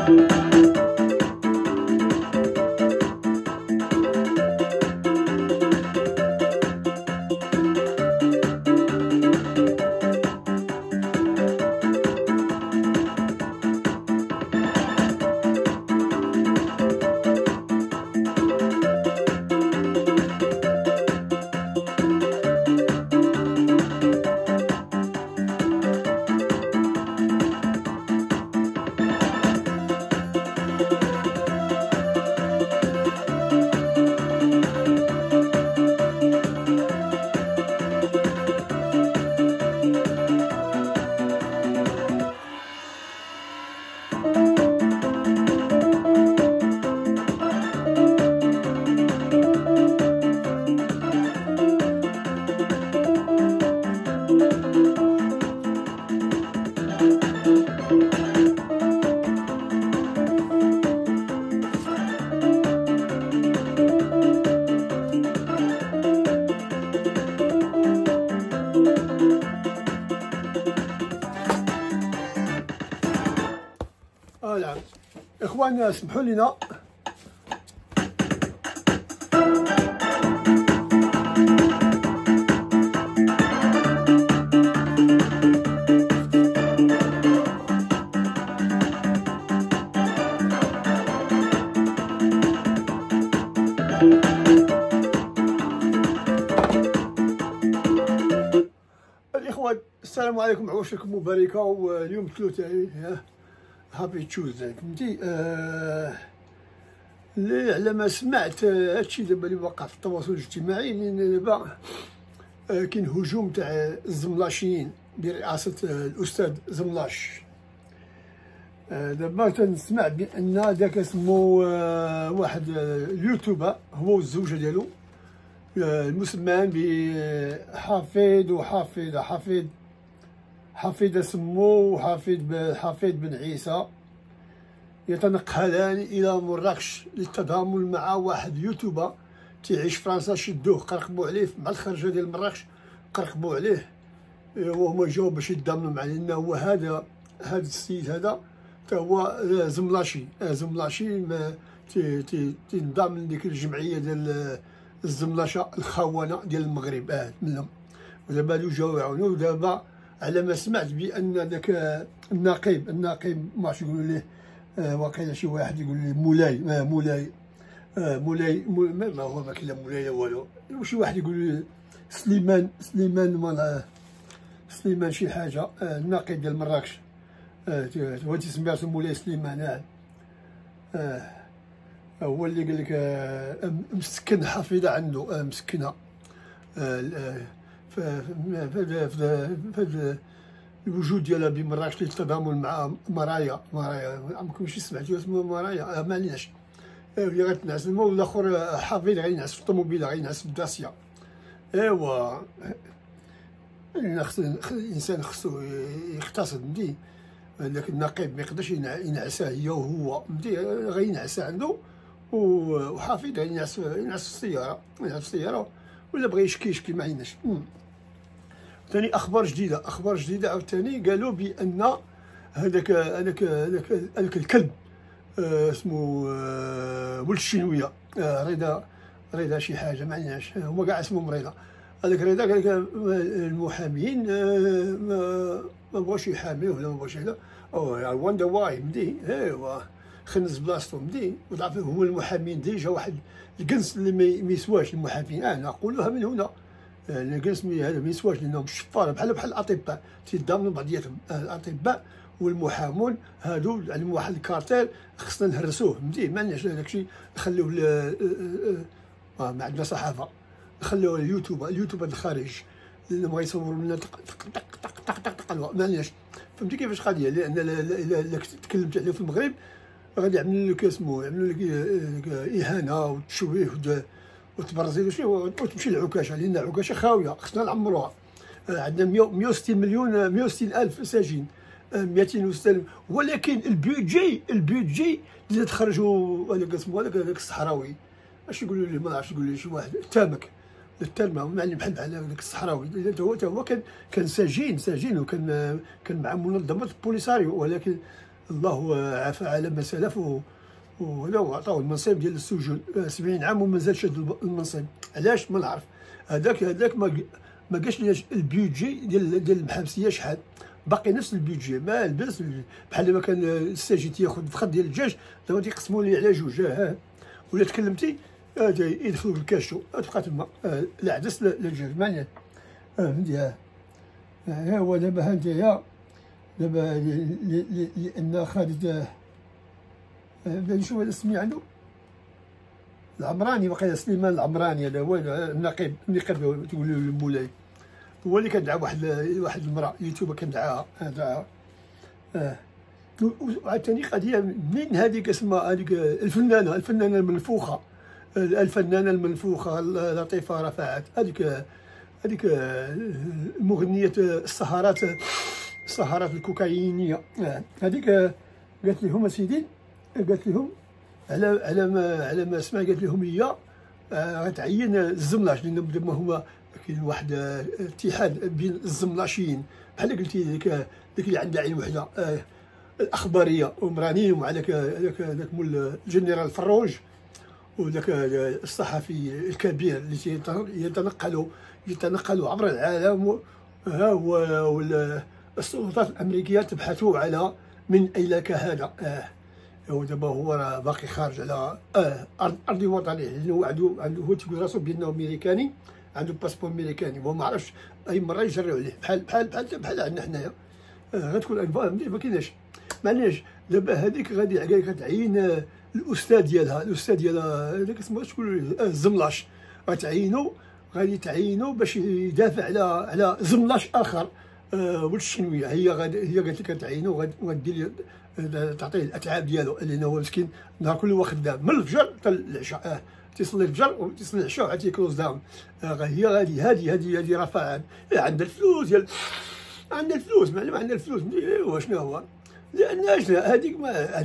نعم اخوان اسمحوا لنا الاخوان. السلام عليكم، عواشركم مباركه. واليوم الثلاثاء هابي تشوزداي فهمتي. على ما سمعت هادشي دابا اللي واقع في التواصل الاجتماعي، لان دابا كاين هجوم تاع الزملاشيين برئاسه الاستاذ زملاش. دابا تنسمع بان داك اسمو واحد اليوتيوبر هو والزوجه ديالو المسمى بحفيد حفيد سمو حفيد بن عيسى يتنقلان الى مراكش للتضامن مع واحد يوتيوبر تيعيش في فرنسا. شدوه قرقبوا عليه مع الخرجه ديال مراكش، قرقبوا عليه وهما جاو باش يتضامنوا معاه، لان هو هذا السيد هذا حتى هو زملاشي تنضم لديك الجمعيه ديال الزملشه الخونه ديال المغرب منهم. ودابا جاو يعاونوه. دابا على ما سمعت بان داك النقيب ما عرفتش يقولوا ليه، واقيلا شي واحد يقول لي مولاي ما هو ما كاين لا مولاي لا والو، شي واحد يقول لي سليمان شي حاجه، النقيب ديال مراكش هو تيسمى راسو مولاي سليمان. هو اللي قال لك مسكن حفيظه عنده مسكنه في الوجود ديالها بمراكش للتضامن مع مرايا عمركم شي سمعتوا اسمها مرايا؟ معليش هي غتنعس الماء، والاخر حفيظ غينعس في الطوموبيله، غينعس في الداسيه. ايوا الانسان خصو يقتصد فهمتي. داك النقيب ما يقدرش ينعسها هي وهو فهمتي، غينعسها عنده. وحفيظ غينعس في السياره، ولا بغى يشكي ما عيناش. ثاني اخبار جديده عاوتاني قالوا بان هذاك الكلب اسمه ولد الشنويه، رضا شي حاجه ما عيناش، هما كاع اسمهم رضا. هذاك رضا قال لك المحامين ما بغاوش يحاميوه ولا ما بغاوش هذا، واندا واي مدي ايوا خنز بلاصتو مدي. وضعف هما المحامين ديجا واحد الكنس اللي ما يسواش المحامين. انا نقولوها من هنا، الكنس هذا ما يسواش، لانهم الشطار بحال الاطباء تيضامنوا بعضياتهم. الاطباء والمحامون هادو عندهم واحد الكارتيل، خصنا نهرسوه فهمتي. ما عندناش داكشي نخليوه ما عندنا صحافه، نخليوه اليوتيوب الخارج، لانهم غيصوروا لنا طق ما عندناش. فهمتي كيفاش قضيه؟ لان الا تكلمت عليه في المغرب غادي يعملوا لك يعملوا لك اهانه وتشويه وتبرزيل وشي، وتمشي للعكاشه، لان العكاشه خاويه خصنا نعمروها. عندنا 160 مليون 160 الف ساجين، 260. ولكن البيدجي اللي تخرجوا هذاك اسمه هذاك الصحراوي، اش يقولوا لي ما عرفتش، يقول لي شي واحد التامه معلم بحال هذاك الصحراوي، هو كان سجين وكان مع منظمه البوليساريو. ولكن الله عفى على ما سلف وهذا عطاوه المنصب ديال السجون 70 عام ومازال شاد المنصب. علاش ما نعرف. هذاك ما قالش لي البيدجي ديال المحابسيه شحال، باقي نفس البيدجي ما لبس بحال ما كان الساجي تياخذ فخذ ديال الدجاج دابا تيقسموا لي على جوج. ولا تكلمتي يدخلوا في الكاشو تبقى تما لا عدس لا الدجاج معناه فهمتي. ها هو دابا ها انتيا دابا لان خالد نشوف هذا سمي عنده العمراني وقيل سليمان العمراني، هذا هو النقيب تقول له مولاي، هو اللي كندعى واحد المراه يوتيوبر كندعاها هذا. وعاوتاني قضيه من هذيك اسمها هذيك الفنانه المنفوخه، الفنانه المنفوخه لطيفه رفعت، هذيك المغنيه السهرات الكوكايينيه، هذيك قالت لهم اسيدي، قالت لهم على ما سمع، قالت لهم هي غتعين الزملاش، لان دابا هما كاين واحد اتحاد بين الزملاشيين بحال قلتي ديك اللي عندها عين وحده الاخباريه ومرانين مع داك مول الجنرال فروج وذاك الصحفي الكبير اللي يتنقلوا عبر العالم. ها هو السلطات الامريكيه تبحث على من اين لك هذا. ودابا هو راه باقي خارج على ارض وطني، لانه عنده هو تيقول راسو بانه امريكاني، عنده باسبور امريكاني، وما ما عرفش اي مره يجريو عليه بحال عندنا حنايا. غتكون ما كايناش معليش. دابا هذيك غادي كتعين الاستاذ ديالها هذاك اسمه شكون الزملاش، غادي تعينو باش يدافع على زملاش اخر والشنويه. هي قالت لك كتعينو وغادي تعطيه الاتعاب ديالو، لانه هو مسكين نهار كله هو خدام من الفجر حتى العشاء، تيصلي الفجر وتيصلي العشاء وعاد تيكلوز داون. هي هذه رفعت عندها الفلوس عندها الفلوس معلم، عندها الفلوس. ايوا شنو هو لان هذيك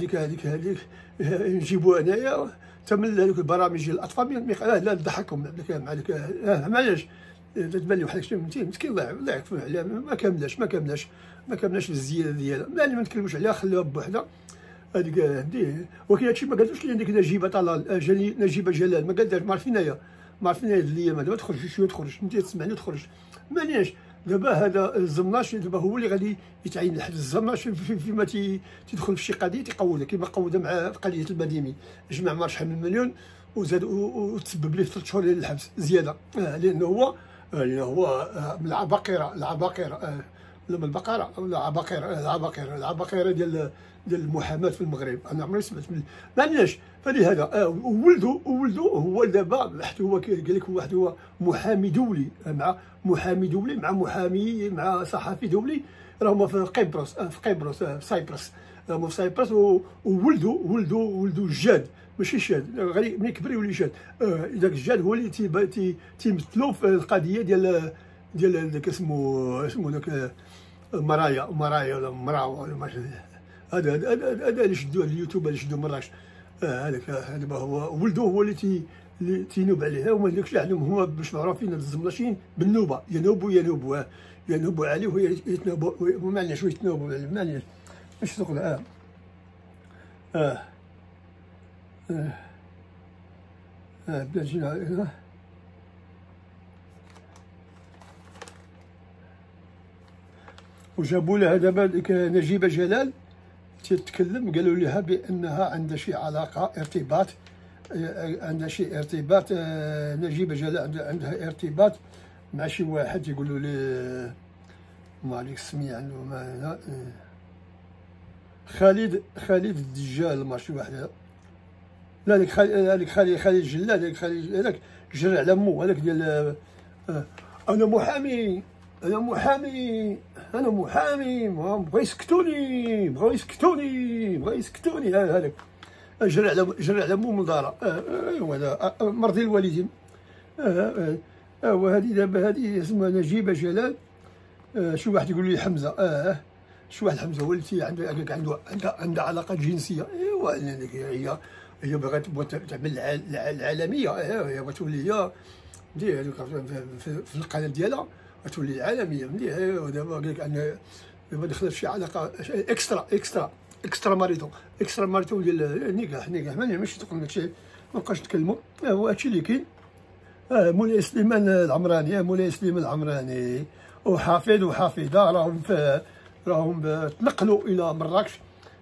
نجيبوها هنايا تمن هذوك البرامج ديال الاطفال لا نضحكهم معليش. تبان لي واحد مسكين الله يعفو عليه، ما كاملاش الزياده ديالها، ما نتكلموش عليها، خليوها بوحدها هذيك. ولكن هادشي ما قالوش لي ديك نجيبه طلال نجيبه جلال، ما قالش ما عرفنايا الايام هذا ما تخرجش شويه تخرج انت تسمعني تخرج مانيش. دابا هذا الزملاش دابا هو اللي غادي يتعين لحد الزملاش فيما تيدخل في شي قضيه تيقودها كما قودها مع قضيه المديمي، جمع ما شحال من مليون وزاد وتسبب ليه في 3 شهور ديال الحبس زياده، لانه هو من العباقره ولا من البقره ولا العباقره ديال المحاماه في المغرب. انا عمري سمعت معليش. فلهذا ولدو هو دابا حتى هو قال لك واحد هو محامي دولي مع محامي مع صحفي دولي، راهما في قبرص في سايبرس، راهما في سايبرس. وولدو جاد ماشي شاد، غادي ملي كبر يولي شاد. داك الجاد هو اللي تيمثلو في القضيه ديال داك اسمه داك مرايا ولا مرا ولا ماشي. هذا اللي شدوه اليوتيوب اللي شدوه مراكش. هذاك دابا هو ولدو هو اللي تينوب عليه. هما داكشي اللي عندهم هما باش معروفين الزملاشين بالنوبه، ينوبوا عليه ويتنوبوا معليش ويتنوبوا معليش ماشي تقول بلاتنا. وجابوا لها دابا ديك نجيبه جلال تتكلم، قالوا لها بانها عندها شي علاقه ارتباط، نجيبه جلال عندها ارتباط مع شي واحد يقولوا لي ما عليك سمي عنه ما خالد الدجال ما شي واحد. لا هذيك خالد الجلاد، هذاك جرى على مو هذاك ديال انا محامي بغا يسكتوني هذاك جرى على مو من دارا. ايوا هذا مرضي الوالدين. وهذه دابا هذه اسمها نجيبه جلال. شي واحد يقول لي حمزه، شي واحد حمزه هو اللي عنده علاقه جنسيه. ايوا هي بغات تعمل العالميه، هي بغات تولي هي في القناه ديالها تولي العالميه مليح. دابا قال لك دابا دخلت في شي علاقه اكسترا اكسترا ماريتون ديال النكاح ماشي تقول داكشي مابقاش نتكلموا. هو هادشي اللي كاين. مولاي سليمان العمراني وحفيد وحفيده راهم تنقلوا الى مراكش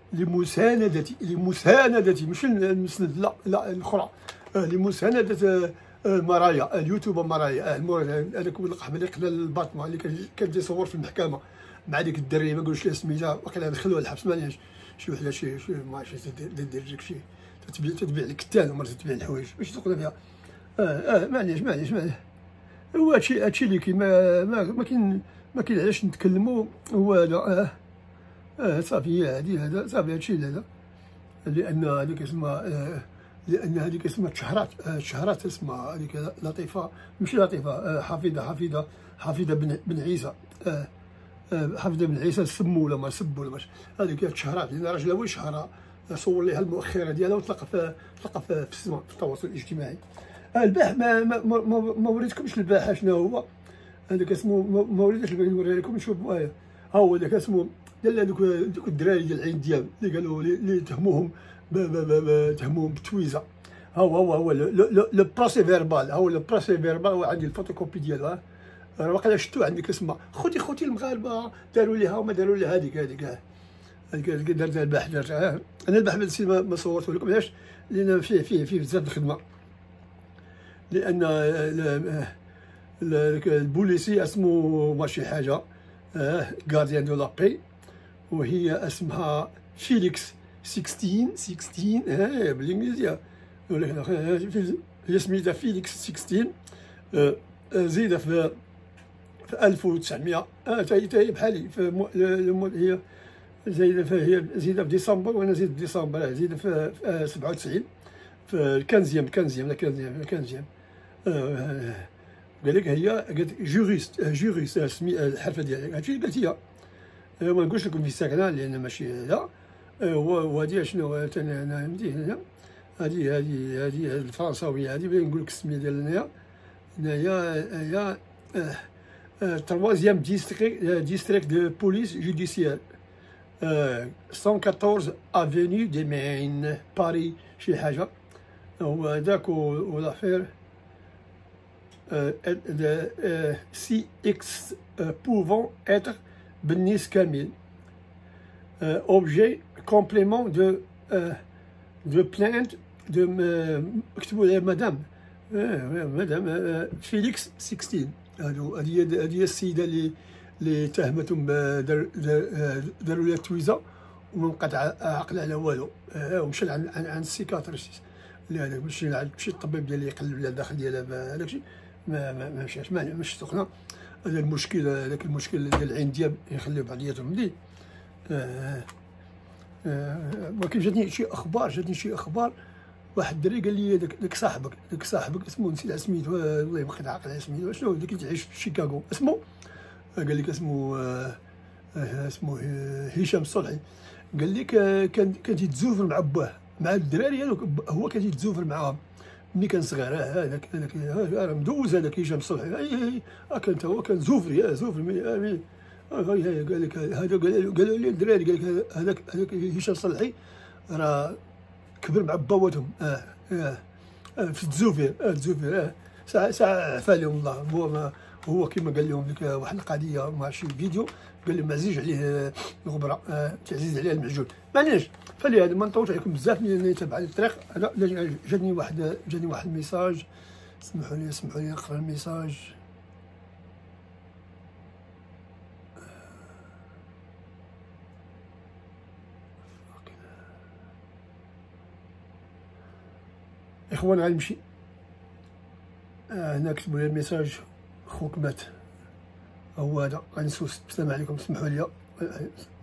لمساندة ماشي المسند لا الاخرى، لمساندة مرايا اليوتيوبر مرايا هذاك هو اللقح اللي قبل الباطمه اللي كان تيصور في المحكمه مع ديك الدريه ما نقولش لها سميتها، وقيلا دخلوها الحبس معليش شي وحده شي ما عرفتش دير لك شي تتبيع الكتان ومرات تتبيع الحوايج باش تقول فيها. معليش هو هادشي اللي كاين. ما كاين علاش نتكلموا. هو هذا صافي هذا صافي هادشي هذا لان هذيك اسمها تشهرات اسمها هذيك لطيفه ماشي لطيفه حفيده بن عيسى. حفيده بن عيسى سمو ولا ما هذيك تشهرات لان راجلها هو شهرها صور ليها المؤخره ديالها وتلقى في السماء في التواصل الاجتماعي. البارح ما وريتكمش البارح شنو هو هذاك اسمه ما وريتش نوريها لكم. شوفوا ها هو داك اسمه ديال دوك الدراري ديال العين ديال اللي قالوا اللي تهموهم بتويزه. هو لو بروسي فيربال وعندي الفوتوكوبي ديالها راه واقيلا شفتو عندي كتسمى خوتي المغاربه داروا ليها وما داروا ليها هذيك درتها البارح. انا البارح ما صورته لكم علاش لان فيه بزاف الخدمه. لان البوليسي اسمه ماشي حاجه غارديان دو لا بي وهي اسمها فيليكس 16 بالانجليزيه هي سميتها فيليكس 16. زيد في 1900 هي بحالي هي زايده هي زيده في ديسمبر وانا زيد في ديسمبر زيده في 97 في الكنزيام قال لك هي قالت جوريست سمي الحرفه ديالها هادشي اللي قالت هي. ما نقولش لكم في ساكنه لان ماشي لا. وهادي شنو انا مدينه هادي الفرنساويه هادي بغيت نقول لك السميه ديالها هنايا troisième district de police judiciaire 114 avenue des Maines باري شي حاجه هو هذاك والافير si X pouvant être بالنيس كامل objet complément de plainte de اكتبوا لها مدام فيليكس 16. هذه السيده اللي تهمتهم داروا لها تويزه وما بقات عاقله على والو ومشى عند السيكاتريست اللي هذاك مشى عند شي الطبيب ديال اللي يقلب لها الداخل ديالها بهذاك الشيء ما مشاش ماشي سخنه. هذا المشكل هذاك المشكل ديال العين ديال يخليو بعضياتهم ملي ولكن جاتني شي اخبار واحد الدري قال لي داك صاحبك اسمه نسيت سميتو والله ما بقيت عاقل على سميتو شنو اللي كيعيش في شيكاغو اسمه قال لك اسمه هشام الصلحي. قال لك كان تيتزوفر مع باه مع الدراري هذوك هو كان تيتزوفر معاهم ملي كان صغير. هذاك راه مدوز هذاك هشام الصلحي كان هو كان زوفري قال لك هذا قالوا لي الدراري قال لك هذاك هشام الصلحي راه كبر مع باواتهم في التزوفير ساعة عفا لهم الله. هو كما قال لهم ديك واحد القضيه مع شي فيديو قال لهم عزيز عليه الغبره تعزيز عليه المعجون معليش. فلهذا ما نطولش عليكم بزاف اللي تابع لي الطريق. جاني واحد الميساج سمحوا لي نقرا الميساج. اخوان غنمشي هنا كتبوا لي الميساج خوك مات هو هذا غنسوس. السلام عليكم اسمحوا لي